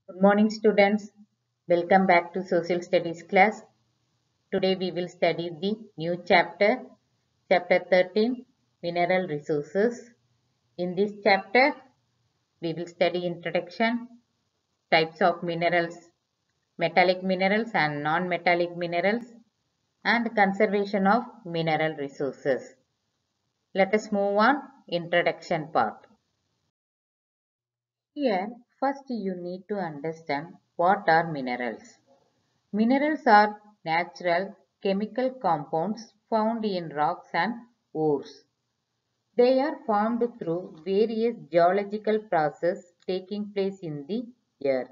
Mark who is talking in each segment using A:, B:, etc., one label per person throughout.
A: Good morning, students. Welcome back to Social Studies class. Today we will study the new chapter, chapter 13, Mineral Resources. In this chapter, we will study introduction, types of minerals, metallic minerals and non-metallic minerals, and conservation of mineral resources. Let us move on, introduction part. Here, first you need to understand what are minerals. Minerals are natural chemical compounds found in rocks and ores. They are formed through various geological processes taking place in the earth.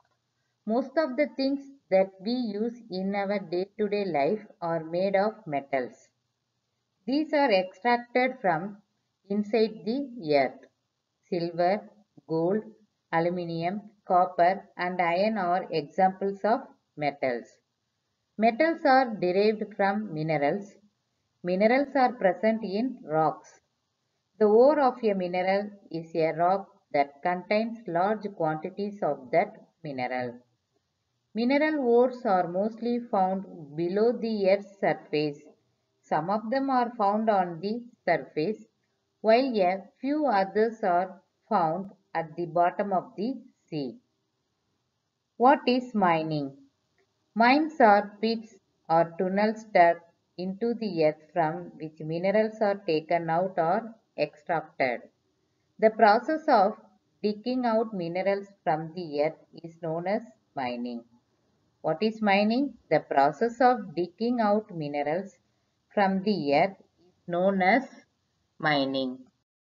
A: Most of the things that we use in our day-to-day life are made of metals. These are extracted from inside the earth. Silver, gold, aluminium, copper and iron are examples of metals. Metals are derived from minerals. Minerals are present in rocks. The ore of a mineral is a rock that contains large quantities of that mineral. Mineral ores are mostly found below the Earth's surface. Some of them are found on the surface, while a few others are found at the bottom of the sea. What is mining? Mines are pits or tunnels dug into the earth from which minerals are taken out or extracted. The process of digging out minerals from the earth is known as mining. What is mining? The process of digging out minerals from the earth is known as mining.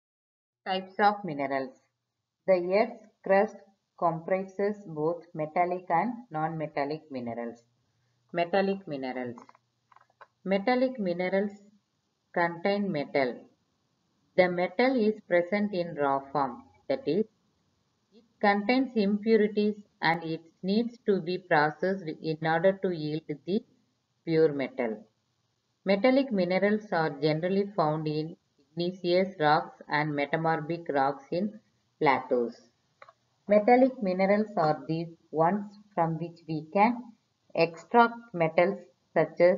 A: Types of minerals. The Earth's crust comprises both metallic and non-metallic minerals. Metallic minerals. Metallic minerals contain metal. The metal is present in raw form, that is, it contains impurities and it needs to be processed in order to yield the pure metal. Metallic minerals are generally found in igneous rocks and metamorphic rocks in plateaus. Metallic minerals are the ones from which we can extract metals such as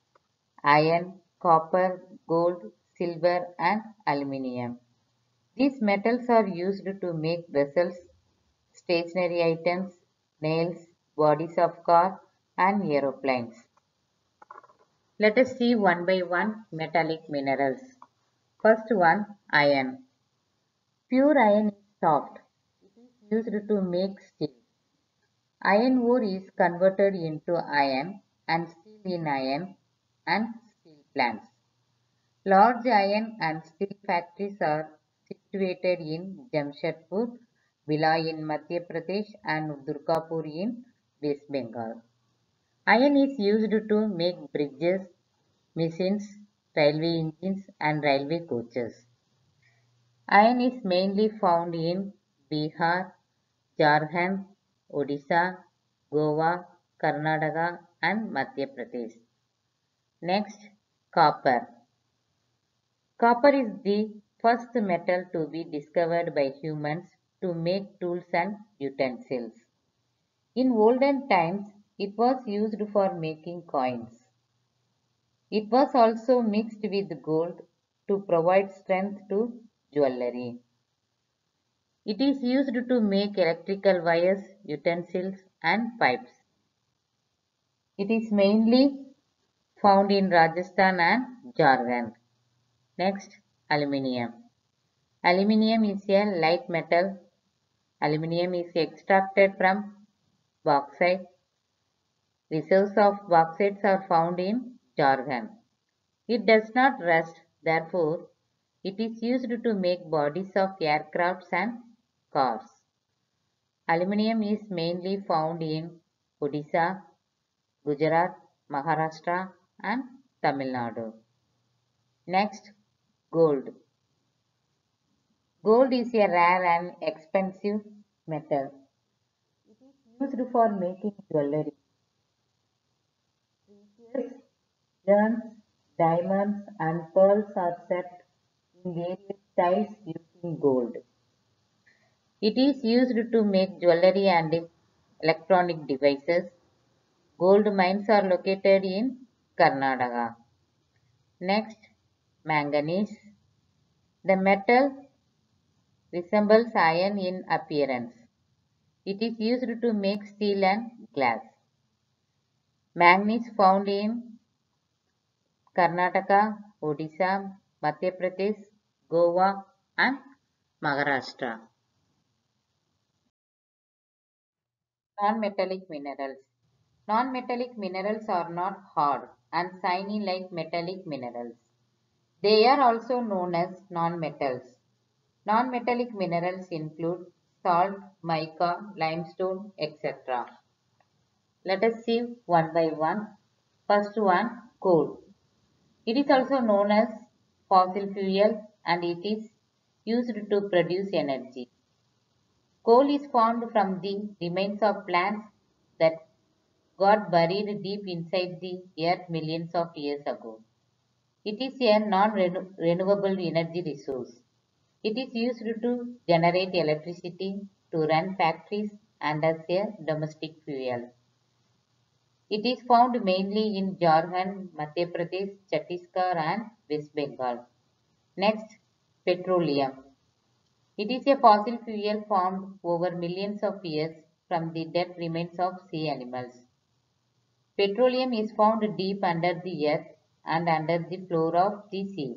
A: iron, copper, gold, silver, and aluminium. These metals are used to make vessels, stationary items, nails, bodies of cars, and aeroplanes. Let us see one by one metallic minerals. First one, iron. Pure iron is soft. It is used to make steel. Iron ore is converted into iron and steel in iron and steel plants. Large iron and steel factories are situated in Jamshedpur, Bhilai in Madhya Pradesh and Durgapur in West Bengal. Iron is used to make bridges, machines, railway engines and railway coaches. Iron is mainly found in Bihar, Jharkhand, Odisha, Goa, Karnataka and Madhya Pradesh. Next, copper. Copper is the first metal to be discovered by humans to make tools and utensils. In olden times, it was used for making coins. It was also mixed with gold to provide strength to jewelry. It is used to make electrical wires, utensils, and pipes. It is mainly found in Rajasthan and Jharkhand. Next, aluminium. Aluminium is a light metal. Aluminium is extracted from bauxite. Reserves of bauxite are found in Jharkhand. It does not rust, therefore, it is used to make bodies of aircrafts and cars. Aluminium is mainly found in Odisha, Gujarat, Maharashtra, and Tamil Nadu. Next, gold. Gold is a rare and expensive metal. It is used for making jewelry. Precious gems, diamonds, and pearls are set in various styles using gold. It is used to make jewelry and electronic devices. Gold mines are located in Karnataka. Next, manganese. The metal resembles iron in appearance. It is used to make steel and glass. Manganese found in Karnataka, Odisha, Madhya Pradesh, Goa and Maharashtra. Non-metallic minerals. Non-metallic minerals are not hard and shiny like metallic minerals. They are also known as non-metals. Non-metallic minerals include salt, mica, limestone, etc. Let us see one by one. First one, coal. It is also known as fossil fuel and it is used to produce energy. Coal is formed from the remains of plants that got buried deep inside the earth millions of years ago. It is a non-renewable energy resource. It is used to generate electricity, to run factories, and as a domestic fuel. It is found mainly in Jharkhand, Madhya Pradesh, Chhattisgarh, and West Bengal. Next, petroleum. It is a fossil fuel formed over millions of years from the dead remains of sea animals. Petroleum is found deep under the earth and under the floor of the sea.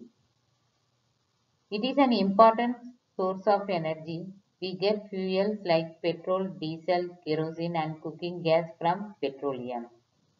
A: It is an important source of energy. We get fuels like petrol, diesel, kerosene and cooking gas from petroleum.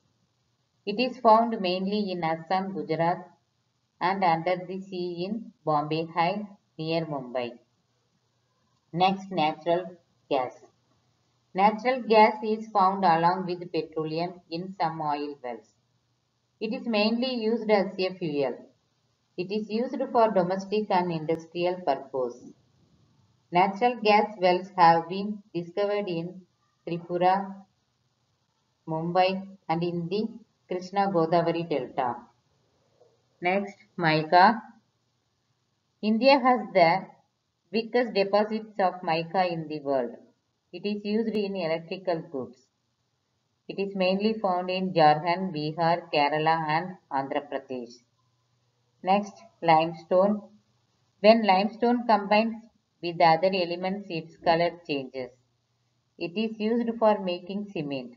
A: It is found mainly in Assam, Gujarat and under the sea in Bombay High near Mumbai. Next, natural gas. Natural gas is found along with petroleum in some oil wells. It is mainly used as a fuel. It is used for domestic and industrial purpose. Natural gas wells have been discovered in Tripura, Mumbai and in the Krishna Godavari Delta. Next, mica. India has the biggest deposits of mica in the world. It is used in electrical goods. It is mainly found in Jharkhand, Bihar, Kerala and Andhra Pradesh. Next, limestone. When limestone combines with other elements, its color changes. It is used for making cement.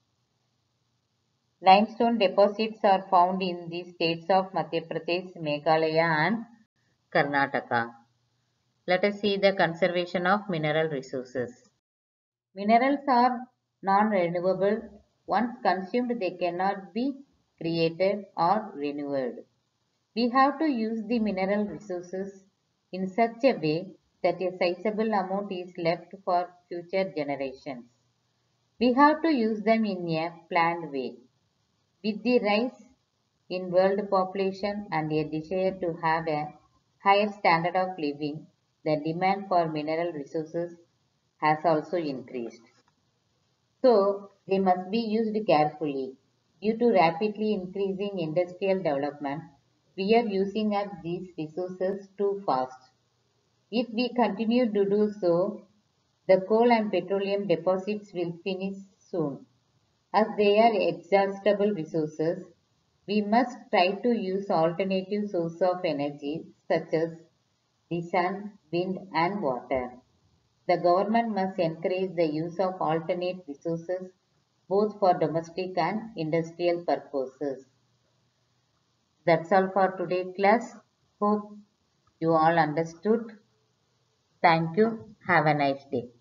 A: Limestone deposits are found in the states of Madhya Pradesh, Meghalaya and Karnataka. Let us see the conservation of mineral resources. Minerals are non-renewable. Once consumed, they cannot be created or renewed. We have to use the mineral resources in such a way that a sizable amount is left for future generations. We have to use them in a planned way. With the rise in world population and a desire to have a higher standard of living, the demand for mineral resources has also increased. So, they must be used carefully. Due to rapidly increasing industrial development, we are using up these resources too fast. If we continue to do so, the coal and petroleum deposits will finish soon. As they are exhaustible resources, we must try to use alternative sources of energy such as the sun, wind and water. The government must encourage the use of alternate resources both for domestic and industrial purposes. That's all for today class. Hope you all understood. Thank you. Have a nice day.